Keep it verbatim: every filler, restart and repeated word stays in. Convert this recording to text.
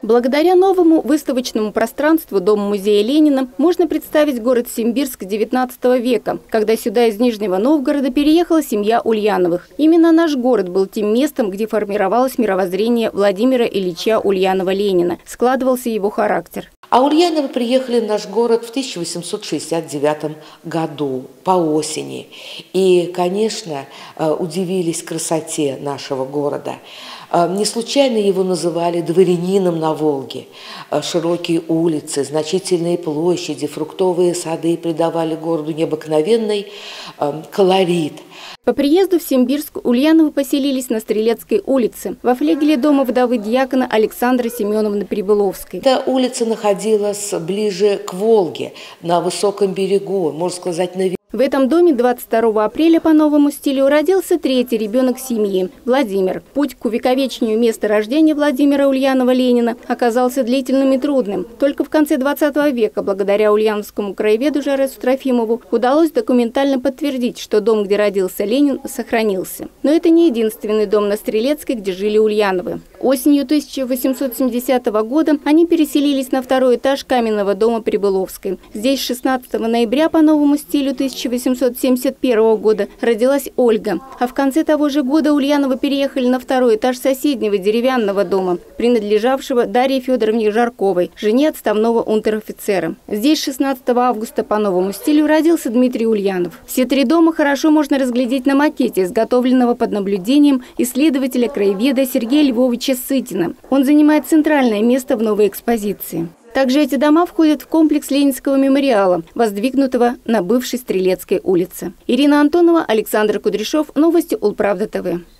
Благодаря новому выставочному пространству Дома-музея Ленина можно представить город Симбирск девятнадцатого века, когда сюда из Нижнего Новгорода переехала семья Ульяновых. Именно наш город был тем местом, где формировалось мировоззрение Владимира Ильича Ульянова-Ленина, складывался его характер. А Ульяновы приехали в наш город в тысяча восемьсот шестьдесят девятом году, по осени. И, конечно, удивились красоте нашего города. Не случайно его называли дворянином на Волге. Широкие улицы, значительные площади, фруктовые сады придавали городу необыкновенный колорит. По приезду в Симбирск Ульяновы поселились на Стрелецкой улице, во флигеле дома вдовы дьякона Александры Семеновны Прибыловской. Эта улица находилась ближе к Волге, на высоком берегу, можно сказать, на В этом доме двадцать второго апреля по новому стилю родился третий ребенок семьи – Владимир. Путь к увековечению места рождения Владимира Ульянова-Ленина оказался длительным и трудным. Только в конце двадцатого века, благодаря ульяновскому краеведу Жаресу Трофимову, удалось документально подтвердить, что дом, где родился Ленин, сохранился. Но это не единственный дом на Стрелецкой, где жили Ульяновы. Осенью тысяча восемьсот семидесятого года они переселились на второй этаж каменного дома Прибыловской. Здесь шестнадцатого ноября по новому стилю тысяча восемьсот семьдесят первого года родилась Ольга. А в конце того же года Ульяновы переехали на второй этаж соседнего деревянного дома, принадлежавшего Дарье Федоровне Жарковой, жене отставного унтер-офицера. Здесь шестнадцатого августа по новому стилю родился Дмитрий Ульянов. Все три дома хорошо можно разглядеть на макете, изготовленного под наблюдением исследователя-краеведа Сергея Львовича Сытина. Он занимает центральное место в новой экспозиции. Также эти дома входят в комплекс Ленинского мемориала, воздвигнутого на бывшей Стрелецкой улице. Ирина Антонова, Александр Кудряшов. Новости Улправда ТВ.